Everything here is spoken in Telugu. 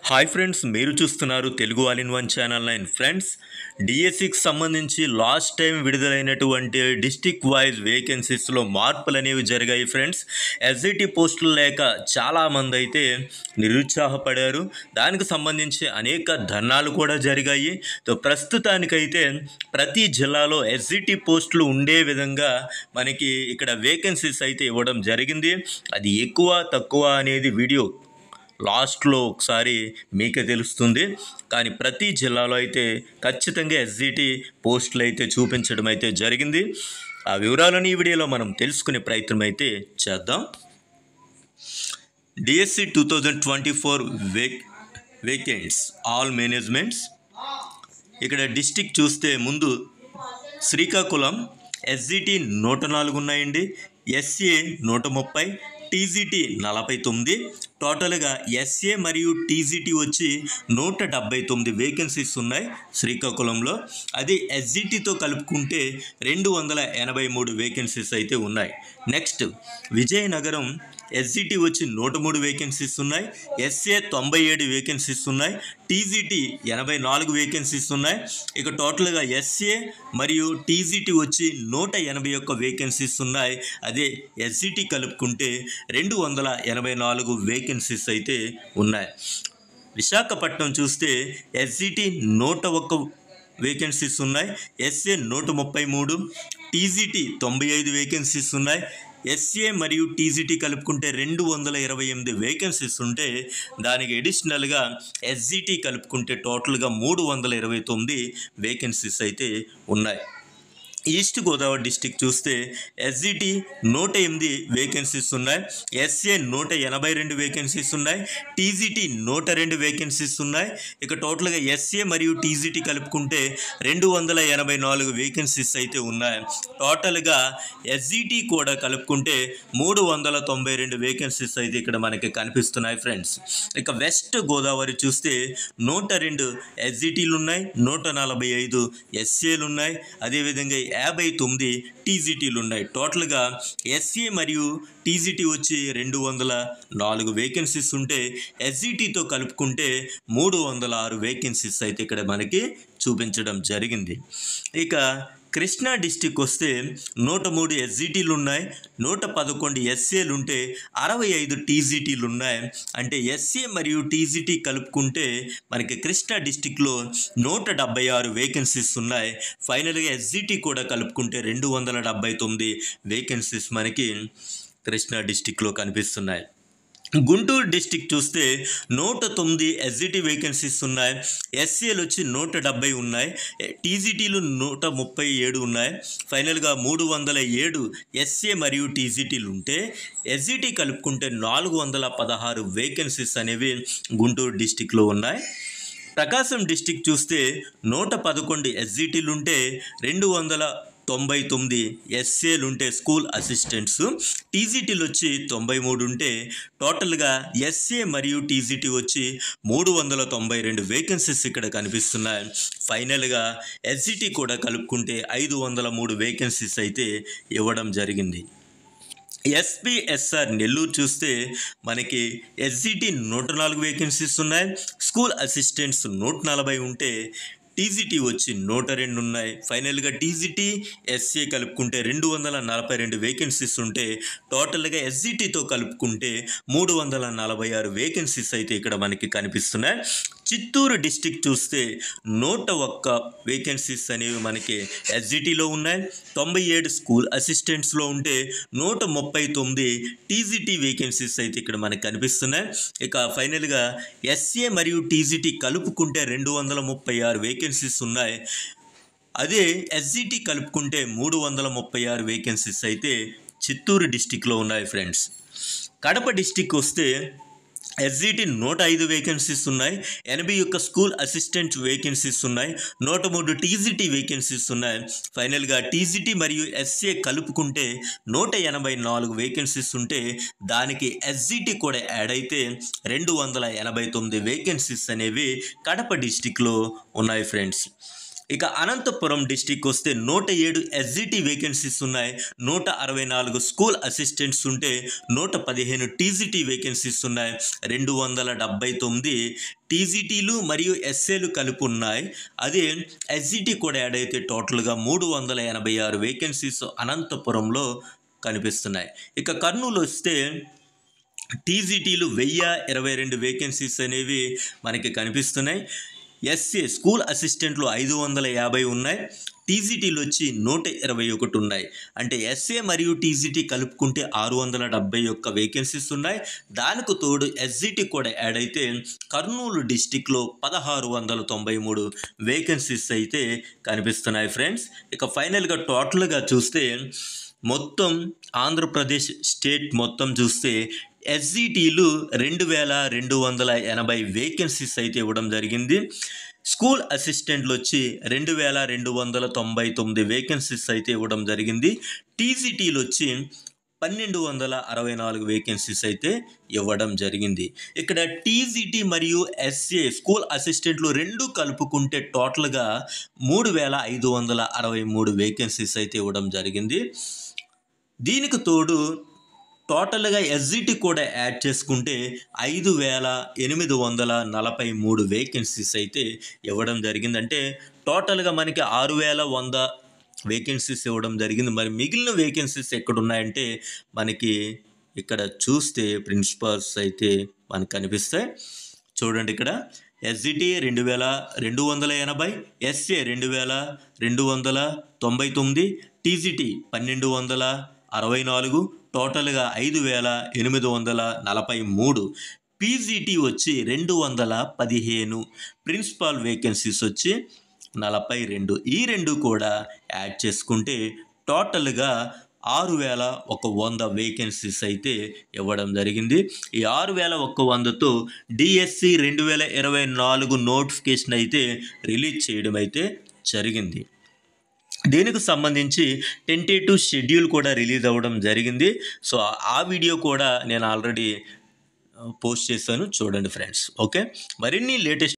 హాయ్ ఫ్రెండ్స్, మీరు చూస్తున్నారు Telugu all in one channel 9. Friends, డిఎస్సికి సంబంధించి లాస్ట్ టైం విడుదలైనటువంటి డిస్టిక్ వైజ్ వేకెన్సీస్లో మార్పులు అనేవి జరిగాయి ఫ్రెండ్స్. ఎస్జిటి పోస్టులు లేక చాలామంది అయితే నిరుత్సాహపడారు. దానికి సంబంధించి అనేక ధర్నాలు కూడా జరిగాయి. ప్రస్తుతానికైతే ప్రతి జిల్లాలో ఎస్జిటి పోస్టులు ఉండే విధంగా మనకి ఇక్కడ వేకెన్సీస్ అయితే ఇవ్వడం జరిగింది. అది ఎక్కువ తక్కువ అనేది వీడియో లాస్ట్లో ఒకసారి మీకే తెలుస్తుంది. కానీ ప్రతి జిల్లాలో అయితే ఖచ్చితంగా ఎస్జిటి పోస్టులు అయితే చూపించడం అయితే జరిగింది. ఆ వివరాలను ఈ వీడియోలో మనం తెలుసుకునే ప్రయత్నం అయితే చేద్దాం. DSC 2024 vacants all managements. ఇక్కడ డిస్టిక్ చూస్తే ముందు శ్రీకాకుళం ఎస్జిటి 104 ఉన్నాయండి, ఎస్ఏ 130, టీజీటీ 49. టోటల్గా ఎస్ఏ మరియు టీజీటీ వచ్చి 179 వేకెన్సీస్ ఉన్నాయి శ్రీకాకుళంలో. అది ఎస్జిటితో కలుపుకుంటే 283 వేకెన్సీస్ అయితే ఉన్నాయి. నెక్స్ట్ విజయనగరం ఎస్జిటి వచ్చి 103 వేకెన్సీస్ ఉన్నాయి, ఎస్ఏ 97 వేకెన్సీస్ ఉన్నాయి, టీజీటీ 84 వేకెన్సీస్ ఉన్నాయి. ఇక టోటల్గా ఎస్ఏ మరియు టీజీటీ వచ్చి 181 వేకెన్సీస్ ఉన్నాయి. అదే ఎస్జిటి కలుపుకుంటే 284 వేకెన్సీస్ అయితే ఉన్నాయి. విశాఖపట్నం చూస్తే ఎస్జిటి 101 వేకెన్సీస్ ఉన్నాయి, ఎస్ఏ 133, టీజీటీ 95 వేకెన్సీస్ ఉన్నాయి. ఎస్ఏ మరియు టీజీటీ కలుపుకుంటే 228 వేకెన్సీస్ ఉంటే దానికి అడిషనల్గా ఎస్జిటి కలుపుకుంటే టోటల్గా 329 వేకెన్సీస్ అయితే ఉన్నాయి. ఈస్ట్ గోదావరి డిస్టిక్ చూస్తే ఎస్జిటి 108 వేకెన్సీస్ ఉన్నాయి, ఎస్ఏ 182 వేకెన్సీస్ ఉన్నాయి, టీజీటీ 102 వేకెన్సీస్ ఉన్నాయి. ఇక టోటల్గా ఎస్ఏ మరియు టీజీటీ కలుపుకుంటే 284 వేకెన్సీస్ అయితే ఉన్నాయి. టోటల్గా ఎస్జిటి కూడా కలుపుకుంటే 392 వేకెన్సీస్ అయితే ఇక్కడ మనకి కనిపిస్తున్నాయి ఫ్రెండ్స్. ఇక వెస్ట్ గోదావరి చూస్తే 102 ఎస్జిటీలు ఉన్నాయి, 145 ఎస్ఏలు ఉన్నాయి, అదేవిధంగా 59 టీజీటీలు ఉన్నాయి. టోటల్గా ఎస్ఏ మరియు టీజీటీ వచ్చి 204 వేకెన్సీస్ ఉంటే ఎస్జిటితో కలుపుకుంటే 306 వేకెన్సీస్ అయితే ఇక్కడ మనకి చూపించడం జరిగింది. ఇక కృష్ణా డిస్టిక్ వస్తే 103 ఎస్జిటీలు ఉన్నాయి, 111 ఎస్ఏలు ఉంటే 65 టీజీటీలు ఉన్నాయి. అంటే ఎస్ఏ మరియు టీజీటీ కలుపుకుంటే మనకి కృష్ణా డిస్టిక్లో 176 వేకెన్సీస్ ఉన్నాయి. ఫైనల్గా ఎస్జిటి కూడా కలుపుకుంటే 279 వేకెన్సీస్ మనకి కృష్ణా డిస్టిక్లో కనిపిస్తున్నాయి. గుంటూరు డిస్టిక్ చూస్తే 109 ఎస్జిటి వేకెన్సీస్ ఉన్నాయి, ఎస్ఏలు వచ్చి 170 ఉన్నాయి, టీజీటీలు 137 ఉన్నాయి. ఫైనల్గా 307 ఎస్ఏ మరియు టీజీటీలు ఉంటే ఎస్జిటి కలుపుకుంటే 416 వేకెన్సీస్ అనేవి గుంటూరు డిస్టిక్లో ఉన్నాయి. ప్రకాశం డిస్టిక్ చూస్తే 111 ఎస్జిటీలు ఉంటే 299 ఎస్ఏలు ఉంటే స్కూల్ అసిస్టెంట్స్, టీజీటీలు వచ్చి 93 ఉంటే టోటల్గా ఎస్ఏ మరియు టీజీటీ వచ్చి 392 వేకెన్సీస్ ఇక్కడ కనిపిస్తున్నాయి. ఫైనల్గా ఎస్జిటి కూడా కలుపుకుంటే 503 వేకెన్సీస్ అయితే ఇవ్వడం జరిగింది. ఎస్పీఎస్ఆర్ నెల్లూరు చూస్తే మనకి ఎస్జిటి 104 వేకెన్సీస్ ఉన్నాయి, స్కూల్ అసిస్టెంట్స్ 140 ఉంటే టీజీటీ వచ్చి 102 ఉన్నాయి. ఫైనల్గా టీజీటీ ఎస్ఏ కలుపుకుంటే 242 వేకెన్సీస్ ఉంటే టోటల్గా ఎస్జిటితో కలుపుకుంటే 346 వేకెన్సీస్ అయితే ఇక్కడ మనకి కనిపిస్తున్నాయి. చిత్తూరు డిస్టిక్ చూస్తే 101 వేకెన్సీస్ అనేవి మనకి ఎస్జిటిలో ఉన్నాయి, 97 స్కూల్ అసిస్టెంట్స్లో ఉంటే 139 టీజీటీ వేకెన్సీస్ అయితే ఇక్కడ మనకి కనిపిస్తున్నాయి. ఇక ఫైనల్గా ఎస్ఏ మరియు టీజీటీ కలుపుకుంటే 236 వేకెన్సీస్ ఉన్నాయి. అదే ఎస్జిటి కలుపుకుంటే 336 వేకెన్సీస్ అయితే చిత్తూరు డిస్టిక్లో ఉన్నాయి ఫ్రెండ్స్. కడప డిస్టిక్ వస్తే ఎస్జిటి 105 వేకెన్సీస్ ఉన్నాయి, 81 స్కూల్ అసిస్టెంట్ వేకెన్సీస్ ఉన్నాయి, 103 టీజీటీ వేకెన్సీస్ ఉన్నాయి. ఫైనల్గా టీజీటీ మరియు ఎస్ఏ కలుపుకుంటే 184 వేకెన్సీస్ ఉంటే దానికి ఎస్జిటి కూడా యాడ్ అయితే 289 వేకెన్సీస్ అనేవి కడప డిస్టిక్లో ఉన్నాయి ఫ్రెండ్స్. ఇక అనంతపురం డిస్టిక్ వస్తే 107 ఎస్జిటి వేకెన్సీస్ ఉన్నాయి. 164 స్కూల్ అసిస్టెంట్స్ ఉంటే 115 టీజీటీ వేకెన్సీస్ ఉన్నాయి. 279 టీజీటీలు మరియు ఎస్ఏలు కలిపి ఉన్నాయి. అదే ఎస్జిటి కూడా యాడ్ అయితే టోటల్గా 386 వేకెన్సీస్ అనంతపురంలో కనిపిస్తున్నాయి. ఇక కర్నూలు వస్తే టీజీటీలు 1022 వేకెన్సీస్ అనేవి మనకి కనిపిస్తున్నాయి. ఎస్ఏ స్కూల్ అసిస్టెంట్లు 550 ఉన్నాయి. టీజీటీలు వచ్చి 121 ఉన్నాయి. అంటే ఎస్ఏ మరియు టీజీటీ కలుపుకుంటే 671 వేకెన్సీస్ ఉన్నాయి. దానికి తోడు ఎస్జిటి కూడా యాడ్ అయితే కర్నూలు డిస్టిక్లో 1693 వేకెన్సీస్ అయితే కనిపిస్తున్నాయి ఫ్రెండ్స్. ఇక ఫైనల్గా టోటల్గా చూస్తే మొత్తం ఆంధ్రప్రదేశ్ స్టేట్ మొత్తం చూస్తే ఎస్జిటీలు 2280 వేకెన్సీస్ అయితే ఇవ్వడం జరిగింది. స్కూల్ అసిస్టెంట్లు వచ్చి 2299 వేకెన్సీస్ అయితే ఇవ్వడం జరిగింది. టీజీటీలు వచ్చి 1264 వేకెన్సీస్ అయితే ఇవ్వడం జరిగింది. ఇక్కడ టీజీటీ మరియు ఎస్ఏ స్కూల్ అసిస్టెంట్లు రెండు కలుపుకుంటే టోటల్గా 3563 వేకెన్సీస్ అయితే ఇవ్వడం జరిగింది. దీనికి తోడు టోటల్గా ఎస్జిటి కూడా యాడ్ చేసుకుంటే 5843 వేకెన్సీస్ అయితే ఇవ్వడం జరిగింది. అంటే టోటల్గా మనకి 6100 వేకెన్సీస్ ఇవ్వడం జరిగింది. మరి మిగిలిన వేకెన్సీస్ ఎక్కడున్నాయంటే మనకి ఇక్కడ చూస్తే ప్రిన్సిపాల్స్ అయితే మనకు కనిపిస్తాయి. చూడండి, ఇక్కడ ఎస్జిటి 2280, ఎస్ఏ 2299, టీజీటీ 1264, టోటల్గా 5843. పీజీటీ వచ్చి 215, ప్రిన్సిపాల్ వేకెన్సీస్ వచ్చి 42. ఈ రెండు కూడా యాడ్ చేసుకుంటే టోటల్గా 6100 వేకెన్సీస్ అయితే ఇవ్వడం జరిగింది. ఈ 6100తో డిఎస్సి 2024 నోటిఫికేషన్ అయితే రిలీజ్ చేయడం అయితే జరిగింది. దీనికి సంబంధించి టెంటేటివ్ షెడ్యూల్ కూడా రిలీజ్ అవ్వడం జరిగింది. సో ఆ వీడియో కూడా నేను ఆల్రెడీ పోస్ట్ చేశాను, చూడండి ఫ్రెండ్స్. ఓకే, మరిన్ని లేటెస్ట్